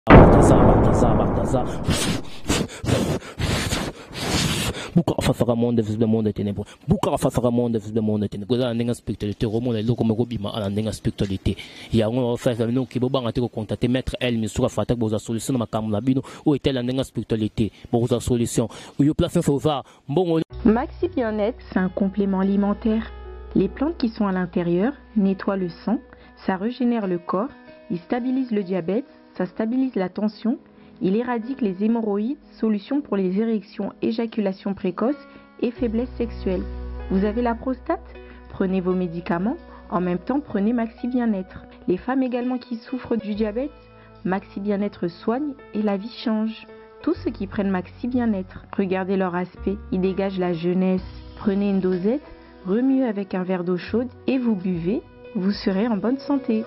Buka afasaka monde vs monde ténébreux. Buka afasaka monde vs monde ténébreux. Za ndinga spiritualité romo na loko meko bima ala ndinga spiritualité. Ya ngo fa no ki bobanga te ko contacter maître El Misura Fatak boza solution na makambo na bino o etel ndinga spiritualité. Boza solution. Yo place ça va. Bon Maxi Bien-être, c'est un complément alimentaire. Les plantes qui sont à l'intérieur nettoient le sang, ça régénère le corps, il stabilise le diabète, ça stabilise la tension. Il éradique les hémorroïdes, solution pour les érections, éjaculation précoce et faiblesse sexuelle. Vous avez la prostate? Prenez vos médicaments. En même temps, prenez Maxi Bien-être. Les femmes également qui souffrent du diabète, Maxi Bien-être soigne et la vie change. Tous ceux qui prennent Maxi Bien-être, regardez leur aspect, ils dégagent la jeunesse. Prenez une dosette, remuez avec un verre d'eau chaude et vous buvez, vous serez en bonne santé.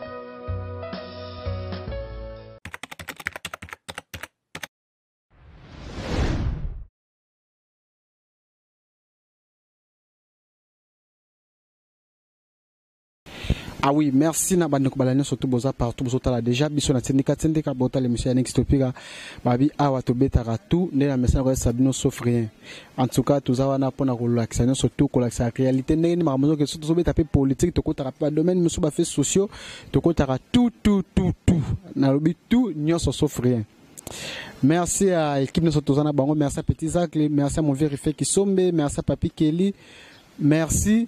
Ah oui, merci na bande ko balane surtout boza partout boza la déjà biso na tendeka bota le monsieur Yannick Stopika babi awa to betaka tout ne na message ko sabino sauf rien. En tout cas tous awana pona ko relaxer surtout ko la réalité ne ni mamozo que surtout beta pe politique to ko tara pas domaine muso ba fait sociaux to ko tara tout na lobi tout nyonso sauf rien. Merci à l'équipe de Sotozana Bango, merci à Petit Zach, merci à mon vérifié qui sombe, merci à Papi Kelly, merci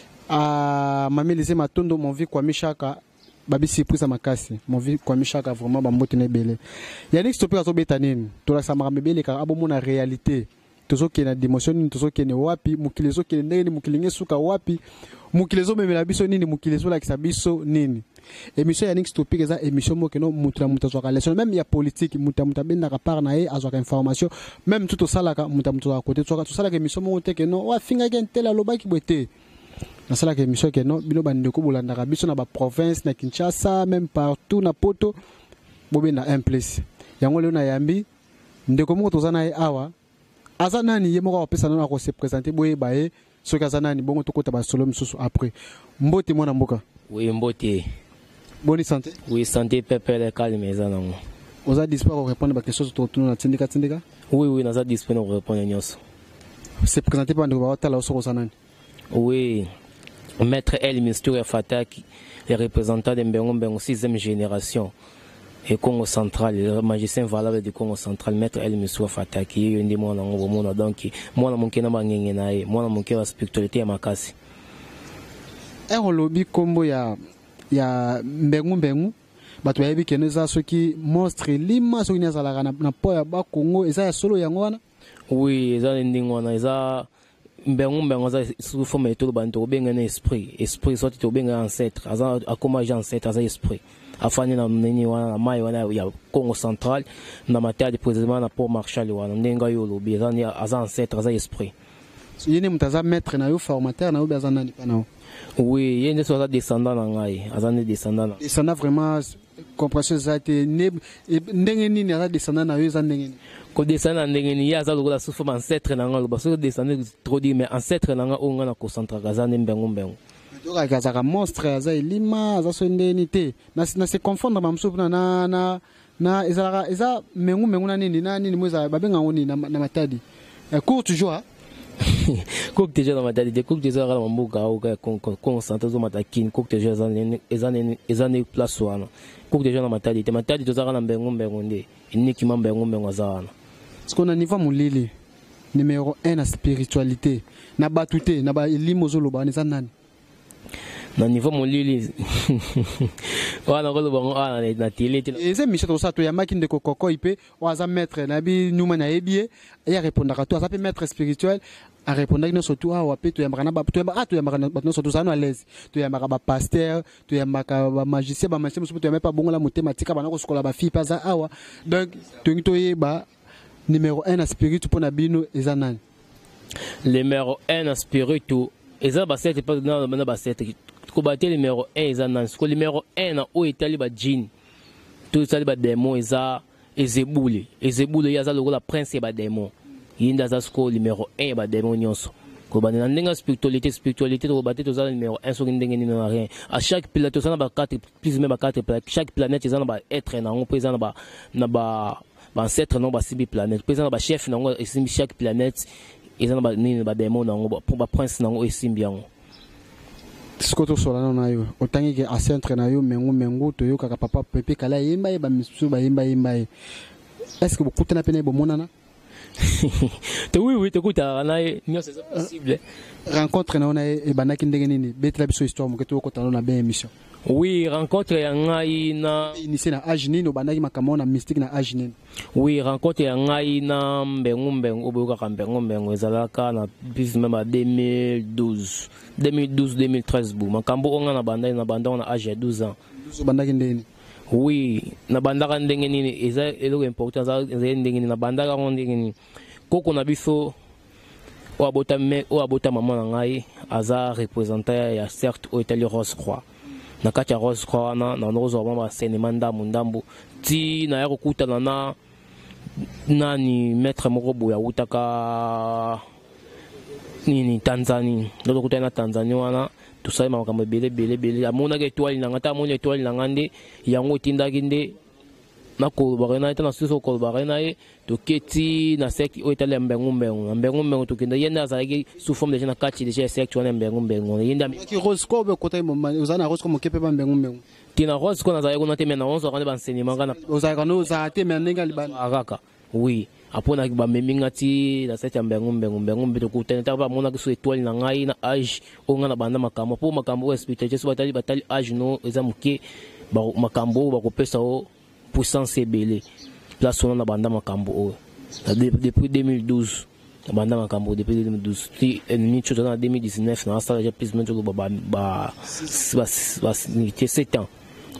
à Mami Lise Matondo, mon vie Kwame Chaka, Babi surprise à Makasi, mon vie Kwame Chaka vraiment bambotine belé. Yannick Stopé à Sobetanine, tout la samara mebele car abo mona réalité. Tozo qui na démotion, tozo qui ne wapi, mukilezo qui ne ni mukilinge suka wapi, mukilezo memela biso nini mukilezo la kisabiso nini. Émission Yannick Stopé eza émission mo keno mutra mutazo ka leçon même il y a politique muta benda ka par na e azo ka information même tout au salaka muta à côté to salaka émission mo te keno wa finga gen tela loba ki boté. Na sala ke émission ke no bino bandeko bolandaka biso na ba province na Kinshasa même partout na poto bobe na un place yango leo na yambi ndeko moko tozana e awa aza nani ye moko apesa na ko se présenter boye bae soki aza nani bongo tokota ba solo msusu après mbote mwana mboka. Oui mbote. Bonne santé. Oui santé pepele calme ezana ngo. Oza disponible pour répondre ba questions to tuna tindika. Oui naza disponible pour répondre nyonso. Se présenter pa ndeko ba tala osoko sanani. Oui. Maître El Mistura Fatak, les représentants de Mbengo 6e génération et Congo central, le magicien valable du Congo central, Maître El Mistura Fatak, qui est un des mois donc moi mon kena bangengenae, moi mon kena spiritualité à makasi. Un lobby combo ya Mbengo bato yabi keneza soki monstre lima soki nyazala na po ya ba Congo eza solo yango wana. Oui, eza ndingo wana eza Mbengo za souffre mais tout le banto benga na esprit sorti to benga ancêtre aza akoma ancêtre aza esprit afani na nini wana mai wana ya Congo central na matière de président na Port Marshal wana ndenga yo lobi aza ancêtre aza esprit yene mutaza maître na yo formateur na yo baza nani pana. Oui yene so aza descendant na ngai aza ne descendant vraiment compréhension za te ndenge nini aza descendant na yo za ndenge ko descendre ndenge ni ya za lokola souffre ancêtre na nga parce que descendre trop dire mais ancêtre na nga onga na concentre kaza Mbengo donc akaza monstre aza elima aza so ndeni te na se confondre mamsupu na eza Mbengo na nini moza babenga ngoni na matadi court toujours court déjà na matadi de court déjà la mbuka au concentre zo matakini court déjà ezane place wana court déjà na matadi te matadi tozaka na Mbengo nde uniquement Mbengo azana. Parce qu'on a niveau mulili numéro 1 la spiritualité na batute na ba limozo loba neza nani na niveau mulili wana ko loba na télé eza mission ça to ya makinde kokoko ipe waza maître na bi nyuma na ebie ya répondre à toi ça peut maître spirituel à répondre à surtout à wapi to ya makana ba to ya makana ba surtout ça no à l'aise to ya makaba pasteur to ya makaba magicien ba magicien to ya pas bongo la mathématique ba na ko skola ba fille pas awa donc to yeba numéro 1 à spiritu pour Nabino et Zanan. Le numéro 1 à spiritu, et ça, c'est pas dans le basket. Le numéro 1 et Zanan. Le numéro 1 à où est allé bas jean. Tout ça, les démons, et ça, et Zeboule. Et Zeboule, il y a ça, le prince et bas démons. Il y a ça, le numéro 1 et bas démons. ko ba na spiritualité to ba te to za numéro 1 so ndenge ni na rien à chaque planète to ça na ba 4 plus même 4 planètes chaque planète ils en ba être na on présent na ba ancêtre non ba sibi planète présent na ba chef na on simbi chaque planète ils en ba ni ba démon na on pour ba prince na on simbi yango Skoto solana na yo otangi ke ancêtre na yo mengu to yo kaka papa pepe kala yimba ba misu ba yimba est-ce que beaucoup na pene bo monana oui, écoute, c'est possible. Rencontre et banaki ndenge nini betela biso histoire mo keto ko tano na ben émission. Oui, rencontre ya ngai na initié na âge nini banaki makamo na mystique na âge nini. Oui, rencontre ya ngai na mbengu oboka ka mbengu ezalaka na plus même à 2012 2013 bu makambo onga na banda na âge ya 12 ans. Bandaki ndenge. Oui, na bandaka ndenge nini eza eloko important za ndenge nini na bandaka ndenge nini koko na biso o abota maman na ngai aza représentant ya certes o Italie Rose Croix na kati ya Rose Croix na nozo mama cinéma ndambu ti na yako kutana na nani maître moko boya utaka nini Tanzanie ndo kutana na Tanzania wana tout ça makambo bele amona ke étoile na ngata amona étoile na ngande yango tindaki nde na ko barena ita na suso ko barena e to keti na secte o itale mbengu to kenda yenda azaki sous forme de na kati de secte wana mbengu yenda ki rose ko be kota mo uzana rose ko mo kepe ba mbengu tina rose ko na zaye ko na temena 11 kana ba enseignement kana uzaka no za temena ninga libana agaka oui apona ki ba memingati na secte mbengu to kutana ta ba mona ki étoile na ngai na âge o ngana banda makambo po makambo spiritualité so batali âge no eza muke ba makambo ba ko pesa o puissance ebele place on na banda makambo o depuis 2012 na banda makambo depuis 2012 ti ni choto na 2019 na sala ja plus mento ba 7 ans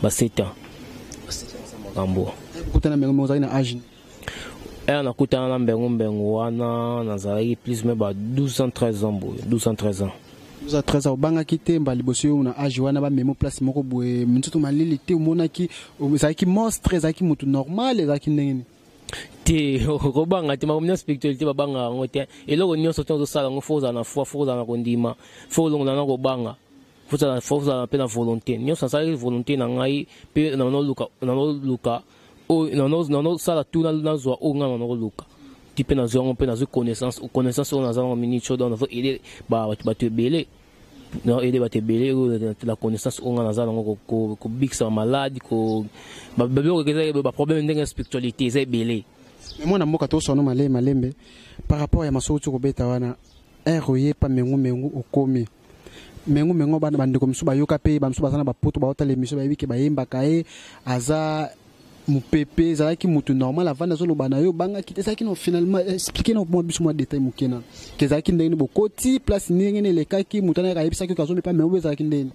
makambo kutana mbengu za ina âge na kutana na mbengu wana na zalaki plus même ba 12 ans 13 ans boy 12 ans 13 ans za 13 ans banga kitemba liboso na âge wana ba memo place moko boye mtutu malili te umona ki zaki monstre zaki mutu normal zaki ndenge te robanga te makomnya spiritualité babanga ngote eloko nyonso tonzo sala ngo foza na foi foza na kondima foza na kobanga foza na pena volonté nyonso sala volonté na ngai pe na no luka o no sala tu na zo o nga na luka type na zo pe na zo connaissance on a za mini chodo na aider ba tu belé non aider ba te belé la connaissance on a za ko big sa malade ko ba ba problème ndenge spiritualité za belé mais moi na mboka to sono malembe par rapport ya masoutu ko beta wana eroye pa mengu okomi mengu bana bandiko msu bayoka pe bamsu basana bapoto baota le miso bayibike bayemba kae aza mupepe zalaki mutu normal avant zo lobana yo banga kite saki no finalement expliquer no mo biso mo détail mukena ke zaki ndeni bokoti place ndenge le kaki mutana ka yebisa ki kazo me pa me zaki ndeni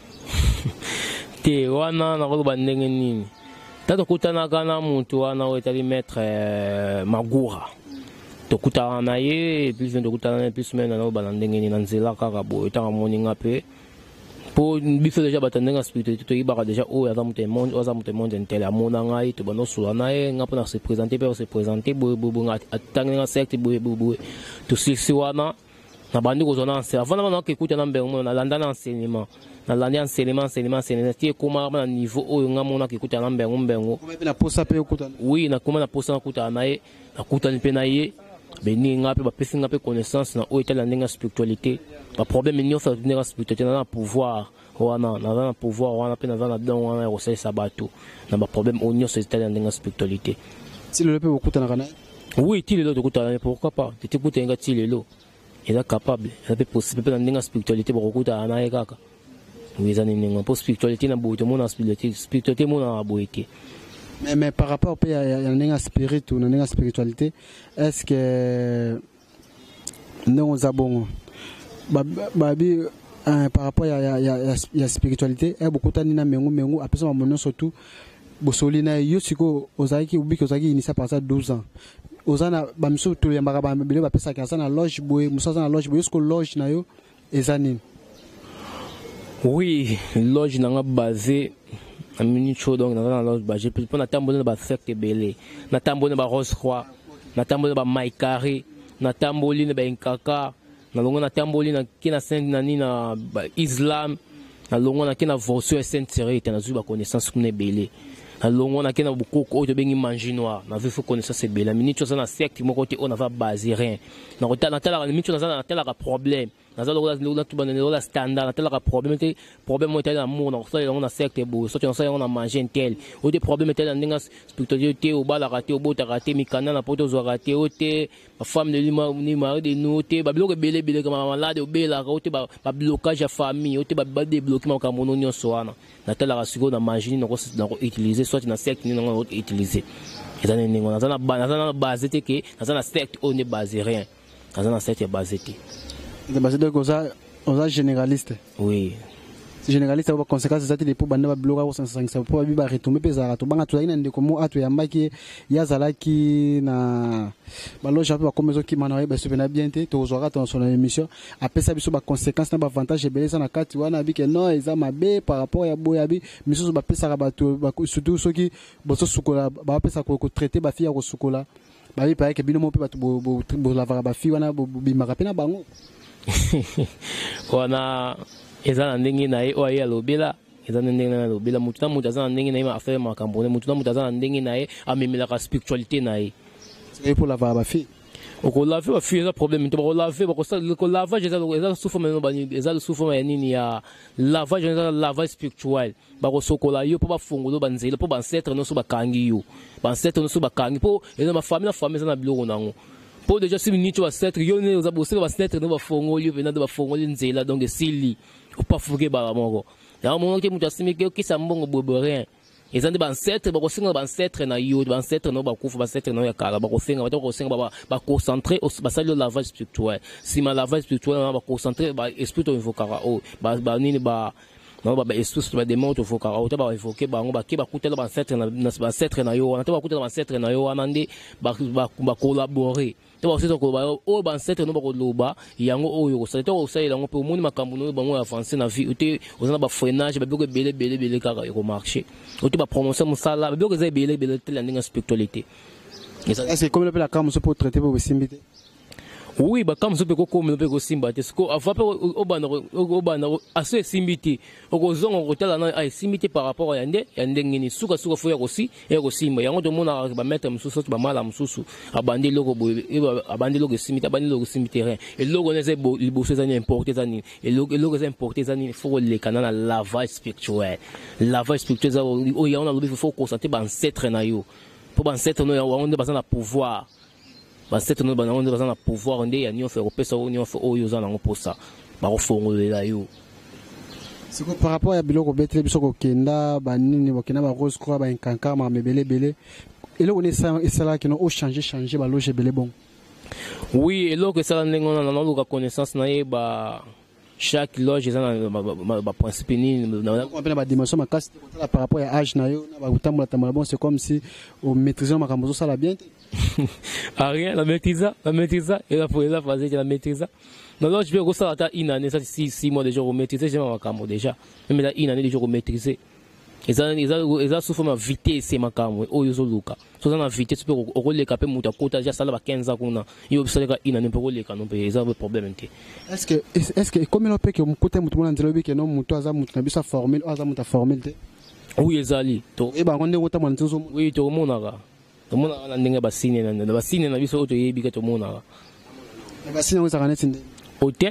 te wana na ko bandenge nini tato kutana kana mutu wana o etali maître Magura to kutana na ye plus de kutana plus men na bana ndenge ni na nzela kaka bo etanga moninga pe pour biso déjà batandenga spiritualité to ibaka déjà o ya zamu te monde intel amona ngai to bano sulana e nga pona se présenter bo atanga secte bo to sisi wana na bandi ko zona c'est avant na ke kuta na mbengo na landa na enseignement na landa enseignement ti kuma na niveau o nga mona ke kuta na mbengo na posa pe kuta oui na kuma na posa na kuta na ye na kuta ni pe na ye beni nga pe ba pesi nga pe connaissance na o etala ndinga spiritualité ba problème ni ofa ndinga spiritualité na pouvoir wana na pouvoir wana pe na don wana o sai sabato na ba problème o nyo etala ndinga spiritualité ti le pe okuta na kana oui ti le okuta na pourquoi pas ti kuta nga ti le lo il est capable ça peut possible pe na ndinga spiritualité ba okuta na ye kaka oui za ndinga pour spiritualité na boito mona spiritualité mona boité. Mais par rapport à la spiritualité, est-ce que nous avons par rapport à la spiritualité, il y a beaucoup de gens après ça, surtout, Bossolina, Yosiko, Ozaki, Ubik, Ozaki, initié par ça 12 ans. Ozana, Bamso, tous les Marabam, Bilo, Pesa, Kasana, Loge, Boué, Moussa, Loge, Boyosco, Loge, Nayo, et Zanin. Oui, Loge n'a pas basé. A minute chaud donc dans la loge ba j'ai pu na tambo na ba secte belé na tambo na ba Rose Croix na tambo na ba Maïkari na tambo li na ba Nkaka na longo na tamboli na kina saint na ni na islam na longo na kina version saint tiré na zuba connaissance kuna belé na longo na kina bukoko o to bengi manger noir na veut connaissance belé minute ça na secte moko te on va baser rien na kota na tala minute na tala problème na zalo la tuba na standard na tala problème te problème mo te na mo na so na secte bo so na so na manger tel o te problème te na ndinga spiritualité o bala raté o bota raté mikana na poto zo raté o te ma femme de lima ni mari de nous te ba biloko belé comme malade o bela o te ba blocage ya famille o te ba débloquer ma kamono nyo soana na tala ka siko na manger na ko utiliser soit na secte ni na ko utiliser ezana ningo na base te ke na secte on ne base rien na secte base te donc on a généraliste. Oui. Généraliste a conséquences ça les pour banda bloquer au sens ça pour ba retomber pesa to banga to ina ndeko mo atu yamba ki yazalaki na balo jape ba comme zo ki mana ba supena bien te to zora ton son émission après ça biso ba conséquences na ba avantage beleza na kati wana bi ke non eza mabe par rapport ya boya bi miso ba pesa ba to surtout soki boso sukola ba pesa ko traiter ba fille ko sukola ba bi pa ke bino mo pe ba to bo lavara ba fille wana bo bimaka pe na bango wana ezana ndenge na ye oya lobela ezana ndenge na lobela mutu na mutu azana ndenge na ye ma affaire makambo mutu na mutu azana ndenge na ye amemela ka spiritualité na ye c'est pour laver ba fille oko laver ba fille eza problème to ba laver ba ko lavage eza souffre mais bani eza souffre mais nini ya lavage eza lavage spirituel ba ko sokola yo po ba fungulo banzela po ba ancêtre no so ba kangi yo ba ancêtre no so ba kangi po eza ma famille eza na biloko nango pour déjà si minute va s'être yone aux abosser va s'être no ba fongoli venant de ba fongoli nzela donc sili ou pas fouguer ba mongo ya mongo ke mutu asimi ke kisa mbongo bobo rien ezande ba ancêtre ba ko singa ba ancêtre na yo ba ancêtre no ba kufu ba ancêtre no ya kala ba ko singa ba ko singa ba concentrer ba sali lavage spirituel si ma lavage spirituel ba concentrer ba esprit to invocara o ba nini ba non ba esprit ba démon to invocara o ba invoquer ba ngo ba ke ba kutela ba ancêtre na ba ancêtre na yo na to ba kutela ba ancêtre na yo anande ba collaborer to ba seto ko ba o ba ancêtre no ba ko loba yango o yo so to o sai lango pe o moni makambo no ba ngo avancer na vie uti ozana ba freinage ba biko belé kaka ko marcher uti ba prononcer musala ba biko za belé tel ndinga spiritualité est-ce que comme le la cam se peut traiter pour simbité oui ba comme sope ko comme pe ko simba te ko ava pe o bana aso simbiti o ko zongo ko tala na ai simbiti par rapport ya ndengini suka fo ya ko si e ko simba yango to mona ba mettre mususu ba mala mususu abandi loko abandi loko simbiti abandi loko simbiti rien et loko ne se liboso za ni importer za ni et loko za importer za ni faut le canal lavage spirituel za o ya on a lobi faut concentrer ba ancêtre na yo pour ba ancêtre no ya on ne pas na pouvoir c'est nous on a pouvoir on est ni on fait repérer on fait oyo za nango posa ba ko fongolela yo c'est par rapport à biloko betle biso ko kenda ba nini ba kenda ba rose croix ba nkanka ma mebele et là on est ça et ça là qui ont changer ba loge belé bon oui et là que ça là on a na connaissance na ye ba chaque loge ça ba principe ni on appelle ba dimension ma casse par rapport à âge na yo na ba utamula bon c'est comme si on maîtriser ma kambozo ça la bien ah rien la maîtrise et la pour la phase la maîtrise non là je vais ressortir à une année ça 6 mois déjà au maîtriser j'ai ma kambo déjà même là une année déjà au maîtriser ils ont souffert ma vitesse c'est ma kambo o yo luka so ça na vitesse pour au le capé muta kota déjà ça là 15 ans qu'on a yo ça là une année pour le canon ils ont un problème est-ce que comme on peut que mon côté mutu mona nzelo bi que non mutu aza mutu na bisa formel aza muta formel oui ezali to e ba ngonde ngota mona nzo oui to mona ga mona na ndenge basine na biso oto yebi ka to mona basine ngo zakane tinde ote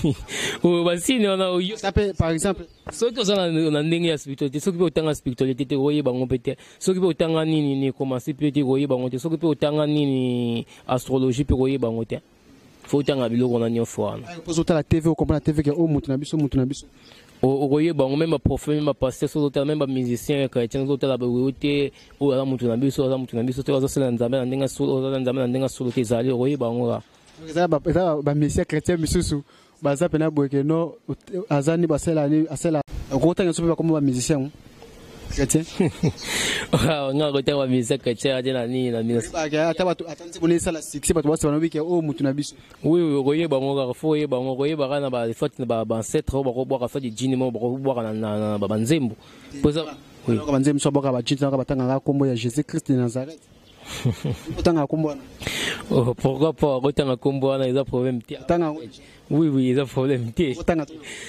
o basine ona o ça peut par exemple so to sana na ndenge ya spiritualité so ki otanga spiritualité te oye bango pete so ki otanga nini ni commencer peut-être oye bango te so ki otanga nini astrologie pe oye bango te faut tanga biloko na nyofo wana pose la TV o comprendre TV que o mutu na biso o koye bango même ba prophète même ba pasteur so to même ba musicien chrétien so to la beauté o ala mutu na biso te oza sala nzambe na ndenge so oza nzambe na ndenge so te zali oye bango la eza ba musicien chrétien misusu baza pena boke no azani basela ko tanga so pe comme ba musicien chrétien nga ko tawa musicien chrétien ajena ni na mina ata bato atanzi bone sala 6 bato basa bana wiki o mutu na biso oui koye bango ka fo ye bango koye bana ba fati ba ancêtre ba ko boka fati jini mo ba ko boka na ba nzembo poza oui ba nzembo so boka ba jini ka batanga ka kombo ya Jésus Christ de Nazareth Otanga kumbwana. Oh, pourquoi pas otanga kumbwana ils ont problème ti. Otanga. Oui, ils ont problème ti. Otanga.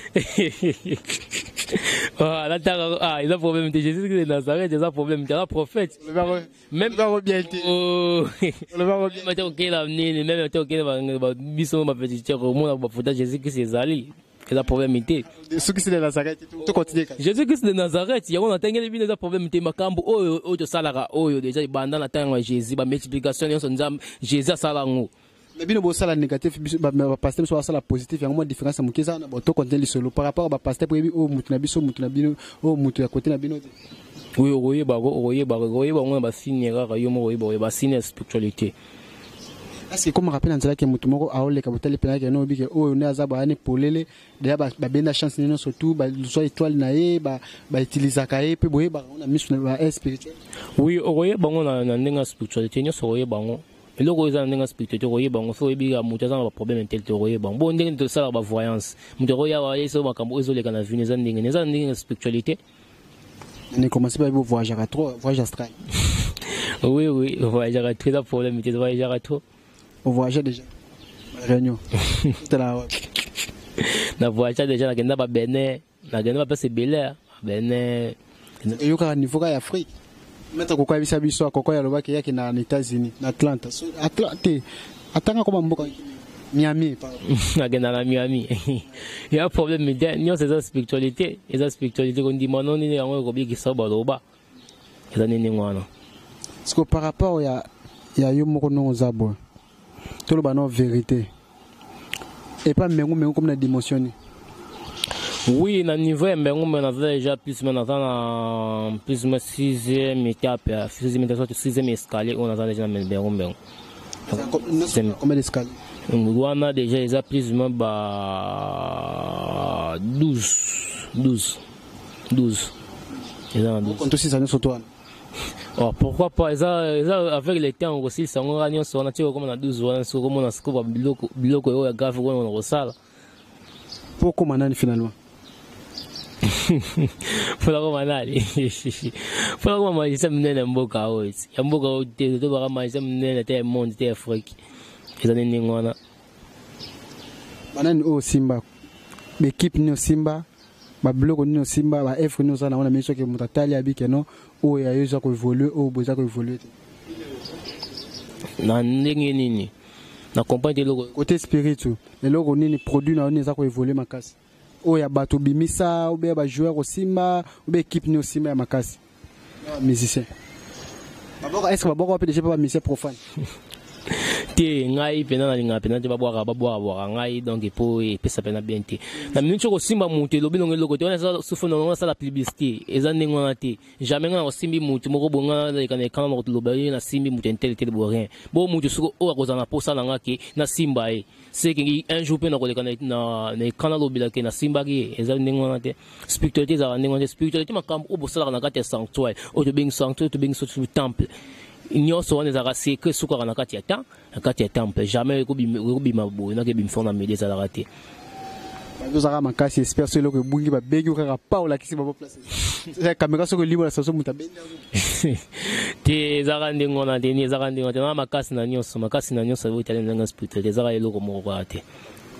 Ah, là ils ont problème ti. Jésus de Nazareth, ils ont problème ti. La prophète. Même pas bien ti. Oh. Le va bien. Mais OK là, même OK va biso ma petite au monde va foutre Jésus qui c'est Ali. Il a problème ti. Jésus-Christ de Nazareth, tout continue. Jésus-Christ de Nazareth, il y a on entend les des problèmes te makambo o to salara o déjà banda na tanga Jésus ba multiplication yo nzam Jésus salango. Mais bino bo sala négatif ba pasteur so sala positif yango différence mu keza na bo to continue solo par rapport ba pasteur pour o mutu na biso mutu na bino o mutu ya côté na bino. Oui, oye ba on ba signer ka yo mo ba signer spiritualité. Parce que comme je rappelle, que Mutumoko a olé kabotali pena ke no bi ke o ne azaba ane polele déjà ba benda chance nino surtout ba soit étoile na ye ba utiliser kae pe boye ba on a mis sur ba spirituel. Oui, oye bango na ndenga spiritualité nyo so oye bango. Eloko eza ndenga spiritualité oye bango so ebi ga mutu za ba problème tel te oye bango. Bon ndenge to sala ba voyance. Mutu oya wa yeso makambo ezole kana vini za ndenga spiritualité. On commence par voyager à trop, voyage astral. Oui, voyager à trop, problème était voyager à trop. On voyageait déjà. Réunion. Na voyageait déjà, na genda ba Bénin, na genda ba passer Bel-Air, Bénin. Et yo ka niveau ka Afrique. Mettre koko ya bisa biso koko ya loba ke yaki na États-Unis, na Atlanta. So Atlanta. Atanga koma mboka Miami pardon. Na genda na Miami. Il y a un problème mais ni c'est ça spiritualité, qu'on dit mon nom ni yango ko bi ki sa ba loba. Eza nini ngwana. Parce que par rapport ya yo moko no zabo. Tout le banon vérité et pas mengu comme la dimension. Oui, na niveau mengu mais on a déjà plus maintenant plus mais 6e étape, 6e étape, 6e escalier on a déjà mengu. Combien d'escaliers? On a déjà ils a plus mais bah 12. Ils ont 12. Quand aussi ça nous surtout. Oh, pourquoi pas ça avec les temps aussi ça on a sur on a tiré comme on a 12 ans sur comme on a scoop biloko yo ya grave on resala pour comment finalement pour la comment pour la comment ça menene mboka oiti ya mboka oiti to ba kama ça menene te monde te Afrique ils anene ngona banani o Simba l'équipe ni Simba ba bloko ni Simba ba F ni ça na on a mis que mutatali abike no o ya yo za ko évoluer o boza ko évoluer na ndenge nini na comprendre le côté spirituel le logo nini produit na on za ko évoluer makasi o ya bato bimisa ou be ba joueur au Simba ou be équipe ni au Simba ya makasi musicien baboko est-ce que baboko peut déjà pas musicien profane te ngai pena na linga pena te babwaka ngai donc po e pesa pena bien te na minute ko Simba mutu lobi longe loko te on ça souffle on ça la publicité eza ndengona te jamais ngana ko simbi mutu moko bonga na kana kana ko lobi na simbi mutu tel bo rien bo mutu suko o ko zana posa na ngaki na Simba e c'est que un jour pena ko le kana na kana lobi la ke na Simba ki eza ndengona te spiritualité za ndengona spiritualité makambo o bosala na kati ya sanctuaire o to bing sanctuaire to bing so temple nyonso wana ezalaka secret suka na kati ya temple jamais ekobima boye nake bimfona mede ezalaka te bazozaka makasi espère selo ke bungi babegi okaka pa olakisi babo place kamera soko libo la saso muta benda te ezalaka ndenge wana te ni ezalaka ndenge wana te na makasi na nyonso oyitali ndenge spiritualité ezalaka eloko moko kaka te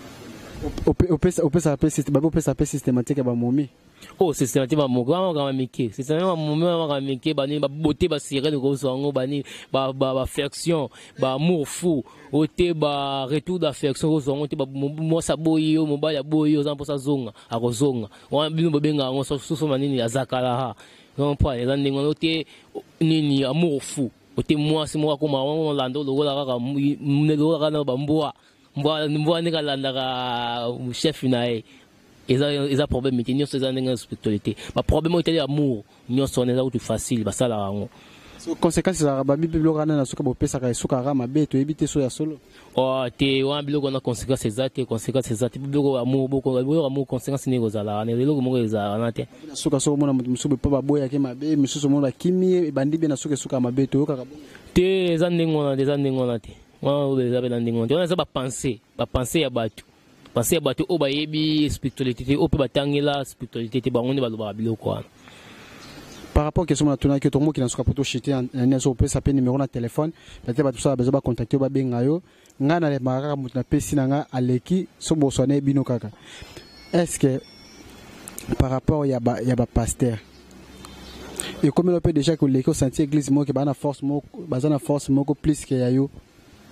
opesa pe systématique ba momi oh systématique ba moko ba mike systématique ba momi ba mike bani ba beauté ba sirène ko songo bani ba affection ba amour fou ote ba retour d'affection ko songo te ba mo sa boyo mo ba ya boyo za mposa zonga akozonga wana bino bobenga ngo so manini azakala ha non pas les ndingo ote nini amour fou ote moi si moi ko ma on lando lo la ka mnego ka na ba mboa ne ka landa ka chef nae eza problème mais nyonso eza ndenge spiritualité ba problème oteli amour nyonso eza utu facile basala yango so conséquences za ba biblo kana na suka bopesa ka suka rama beto ebite so ya solo oh te wa biloko na conséquences ezate biloko amour boko amour conséquences ne kozala na biloko moko ezala na te suka so mona mutu musubu pa ba boya ke mabe misusu mona kimie bandi be na suka mabeto kaka te eza ndenge na te wana eza pe na ndenge wana eza ba pensée ya bato parce que bato o bayebi spiritualité o pe batangela spiritualité te bango ne balobaka biloko wana par rapport à question na tuna que tout monde qui n'a pas poto chité en on peut s'appeler numéro na téléphone peut-être tout ça besoin ba contacter ba benga yo nga na le maraka mutu na pesi na nga aleki so bosone bino kaka. Est-ce que par rapport ya ba pasteur et comme on peut déjà que l'école sentir église mo que ba na force mo bazana force mo ko plus que ya yo.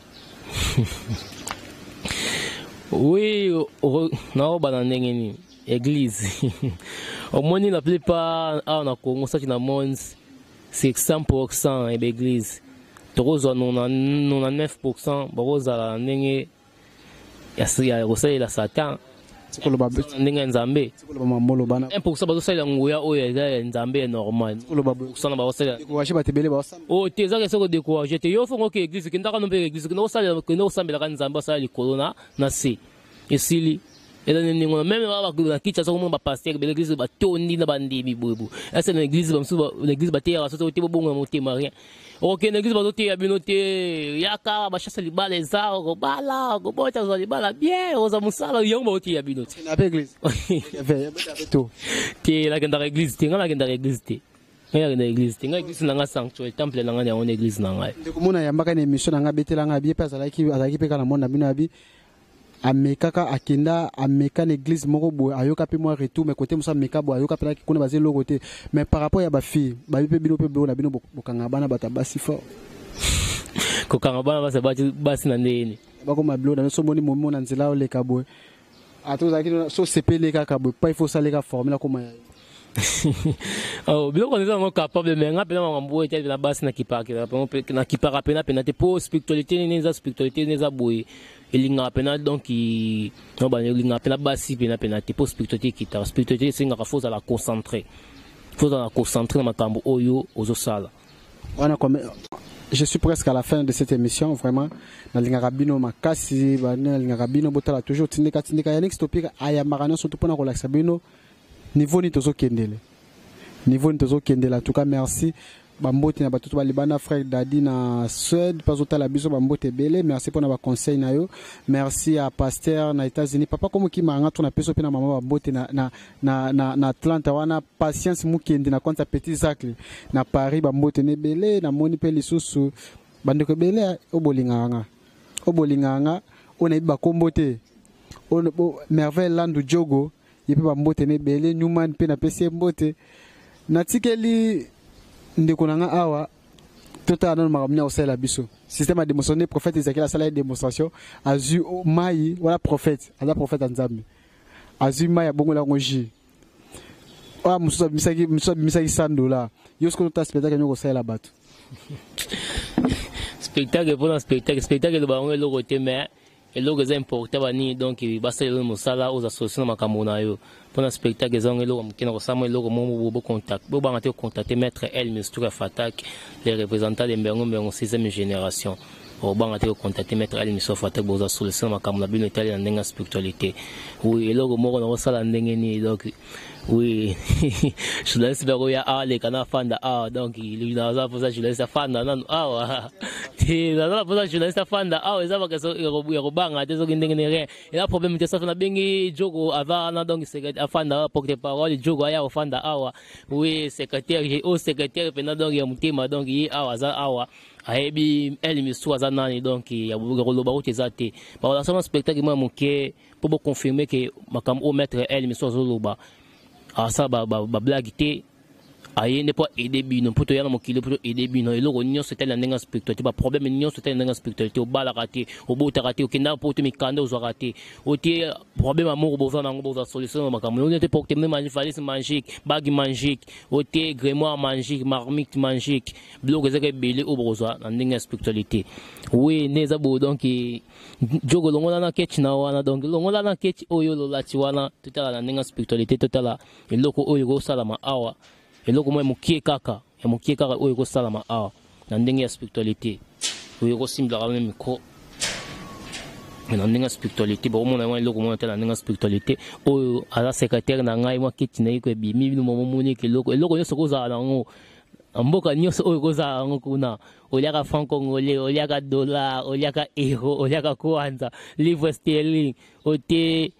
Oui, non ba na ndenge église. Au moins la plupart on a Congo ça qui na monde c'est 100% et l'église. Tozo non 9% baroza la ndenge ya rosela la satan. Sikolo ba ndenge nzambe. Sikolo ba mamolo bana. 1% bazosala nguya oyo ya nzambe normal. Sikolo ba sana ba osala. Décourager ba tebele ba osala. Oh teza ke soko décourager te yo fongo ke église ke ndaka no pe église ke no sala ke no sambela ka nzambe sala likolo na se. Esili même la kicha so mo ba pasteur be l'église ba tondi na bandimi bobo esa na église ba msuba l'église ba teya so te bongo mo te marien OK na église ba to te ya binote yaka ba chassa libala ezao go bala go bota zo libala bien oza musala yo mo te ya binote na église ya ba to te la kenda église te ngala kenda église te ngala kenda église te ngala église na nga sanctuary temple na nga ya on église na nga ndeko mona yambaka na émission na nga betela nga bien pas azalaki pe kana mona bino abi amekaka akenda ameka na église moko boye ayoka pe moi retour mais côté musa meka boye ayoka pe kuna bazé lo côté mais par rapport ya ba fille ba pe bino pe na bino bokanga bana bata basi fort ko kanga bana basi na ndeni bako mablo na so moni momo na nzela ole ka boye atoza kino so sepele ka boye pas il faut ça les ka formula comme oh bien qu'on est encore capable mais nga pena mambo était na basi na kipaka na kipaka pena te pour spiritualité neza boye elinga pena donc no ba elinga pena basi pena te pour spiritualité kita spiritualité c'est nga faut la concentrer na makambo oyo ozo sala wana comme je suis presque à la fin de cette émission vraiment na linga rabino makasi ba na linga rabino botala toujours tindika ya next topic aya marana surtout pour na relaxer bino niveau ni tozo kendele en tout cas merci bambote na batutu balibana frère Dadi na Suède pas otala biso bambote belé merci pour na ba conseil na yo merci à pasteur na États-Unis papa comme ki manga tuna peso pe na mama bambote na Atlanta wana patience mukende na compte petit Zacle na Paris bambote ne belé na moni pe lisusu bandeko belé obolinganga on a ba kombote on merveille landu jogo yepe bambote ne belé nyuman pe na pesi mbote na tikeli ndeko nanga awa tota na makamnya osela biso système a démonstré prophète Ezekiel a sala démonstration azu mai wala prophète nzambe azu mai bongola ngoji wa muso misaki $100 yosko ta spectacle nyoko sala bato spectacle pour un spectacle de bango le côté mais et logo est important bani donc basta le musala aux associations makamona yo pour un spectacle zang logo mkina ko samo logo mo bo contact bo bangate contacter maître El Mistura Fatak les représentants de Mbengo 6e génération au bangate contacter maître El Mistura Fatak bo za solution makamona bino italien ndenga spiritualité oui logo mo ko sala ndenge ni donc oui je laisse le ya ale kana fanda donc il a pour ça je laisse fanda non ti la pour ça je laisse fanda ezaba que ya banga tezo ndenge rien et là problème c'est ça na bengi jogo avant donc c'est afanda porte parole jogo ya fanda oui secrétaire au secrétaire pena donc ya mutima donc yi za ayebi El Mistura za nani donc ya boloba utezate ba la sama spectacle moi moké pour confirmer que makam au maître El Mistura zoloba ça ba blague te aye ne pas aider bino pour to yana mokile pour aider bino et loko nyo c'était la ndenga spiritualité ba problème nyo c'était la ndenga spiritualité au bala raté au bota raté au kenda pour te mikanda au raté au te problème amour boza na ngoza solution makambo on était porter même valise magique bague magique au te grimoire magique marmite magique bloc ezaka belé au boza na ndenga spiritualité oui neza bo donc jogo longola na ketch na wana donc longola na ketch oyo lolati wana tutala na ndenga spiritualité tutala et loko oyo go salama awa eloko mo mokie kaka oyo ko salama na ndenge ya spiritualité oyo ko simba ka même micro na ndenge ya spiritualité ba mo na wana eloko mo na ndenge ya spiritualité oyo ala secrétaire na ngai mo kiti na iko bimi bino mo moni ke eloko yo soko za na ngo amboka nyoso oyo ko za ngo kuna oliaka franc congolais oliaka dollar oliaka euro oliaka kwanza livre sterling ote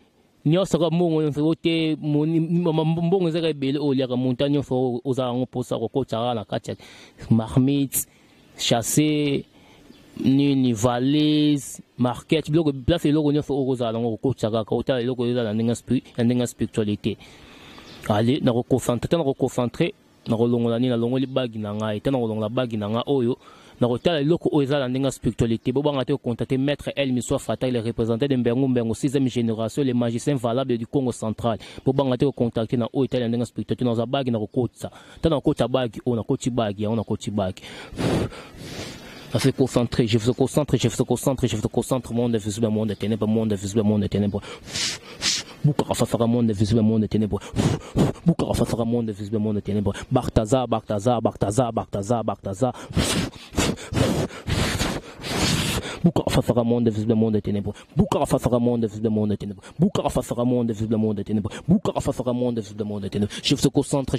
nyonso ka mbongo nyonso ote mbongo ezaka ebele oliaka montagne nyonso ozala ngo mposa kokotaka na kati ya marmite chasse nini valise marquette biloko place eloko nyonso okozala nango kokotaka kaka otala eloko ezala na ndenge ya spiritualité. Ale nakoconcentre nakolongola nini nalongoli bagi na ngai te nakolongola bagi na ngai oyo nakotala eloko oyo eza na ndenge ya spiritualité. Bobanga te kocontacter maître Elmi Soit Fatal, le représentant de Mbengu 6e génération, les magiciens valables du Congo central. Bobanga te kocontacter na oyo etala ndenge ya spiritualité na za bagi na kokotsa te na kokota bagi oyo na koti bagi ya na koti bagi. À se concentrer, je me concentre, monde invisible, monde ténèbres, monde invisible, monde ténèbres. Boukara Fafara, monde invisible, monde ténèbres. Boukara Fafara, monde invisible, monde ténèbres. Bartaza. Boukara Fafara, monde invisible, monde ténèbres. Boukara Fafara, monde invisible, monde ténèbres. Boukara Fafara, monde invisible, monde ténèbres. Boukara Fafara, monde invisible, monde ténèbres. Je me concentre.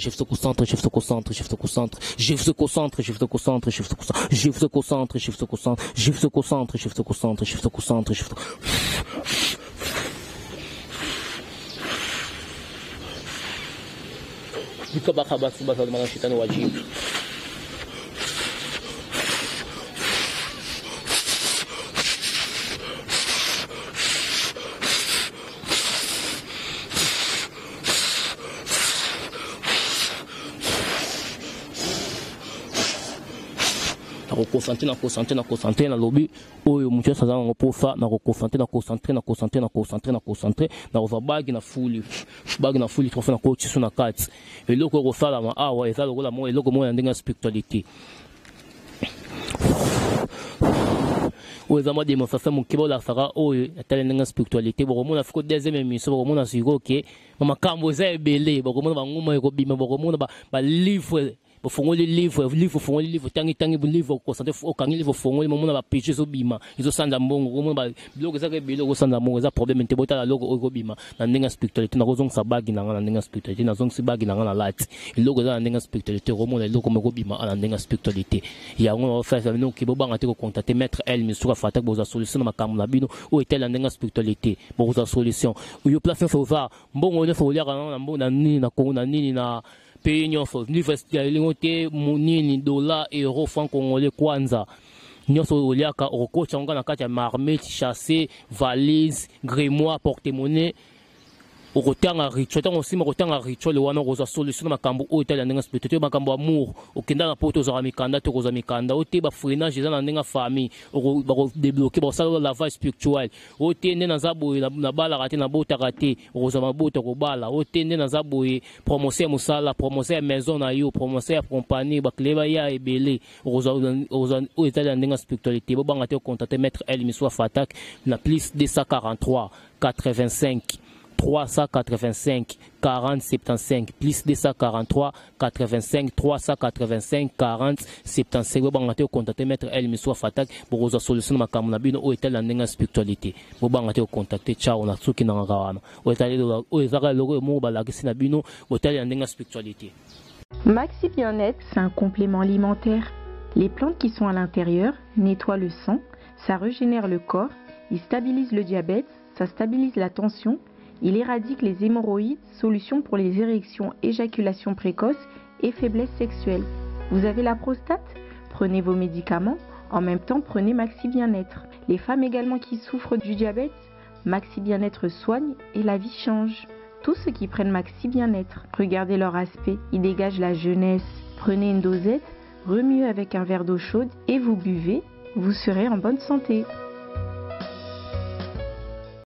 Concentré na lobby oyo mucho saza ngo pofa na concentrer na ova bagi na fuli trofa na coach sur na carte eloko ko fala ma awa eza lokola mo eloko mo ya ndenge spiritualité oyo eza mo démonstration mo kibola fara oyo atale ndenge spiritualité bokomona fiko deuxième émission bokomona siko ke mama kambo eza ebele bokomona banguma ekobima bokomona ba livre bofongoli livre tangi livre concentré okangi livre fongoli momona ba péché zo bima izo sanda mbongo komona ba biloko ezaka biloko sanda mbongo eza problème te botala loko okobima na ndenge spiritualité na kozong sa bagi na ngana ndenge spiritualité na zong si bagi na ngana lati iloko eza na ndenge spiritualité komona iloko moko bima na ndenge spiritualité ya ngo ofasa bino ki bobanga te ko contacter maître Elmi Soit Fatal boza solution na makambo na bino o etel na ndenge spiritualité boza solution yo place fo va mbongo ne fo liaka na mbongo na nini na kongo na nini na pays nyonso livre te nini dollar euro franc congolais kwanza nyonso oliaka okocha nga na kati ya marmite chasse valise grimoire porte-monnaie okotanga rituel tango sima okotanga rituel wana okozwa solution na makambo oyo etali ya ndenge spiritualité makambo amour okenda na poto ozwaka mikanda te okozwa mikanda ote bafreinage eza na ndenge famille bakodebloke bakosala lavage spirituel ote nde naza boye nabalaka te nabotaka te okozwa mabota kobala ote nde naza boye promotion ya mosala promotion ya maison na yo promotion ya compagnie bakle baya ebele okozwa oyo etali ya ndenge spiritualité bobanga te ocontacte maître Elmi Soit Fatal na plus 243 85 385 40 75 plus 243 85 385 40 75 bobanga te contacter maître Elmi Soit Fatal pour solution makambo na bino o etal na ndenge spiritualité bobanga te contacter ciao na tsuki na ngana o etal o ezaka logo mo balakisi na bino o etal na ndenge spiritualité. Maxi Bien-être, c'est un complément alimentaire. Les plantes qui sont à l'intérieur nettoient le sang, ça régénère le corps, il stabilise le diabète, ça stabilise la tension. Il éradique les hémorroïdes, solution pour les érections, éjaculation précoce et faiblesse sexuelle. Vous avez la prostate? Prenez vos médicaments. En même temps, prenez Maxi Bien-être. Les femmes également qui souffrent du diabète, Maxi Bien-être soigne et la vie change. Tous ceux qui prennent Maxi Bien-être, regardez leur aspect, ils dégagent la jeunesse. Prenez une dosette, remuez avec un verre d'eau chaude et vous buvez, vous serez en bonne santé.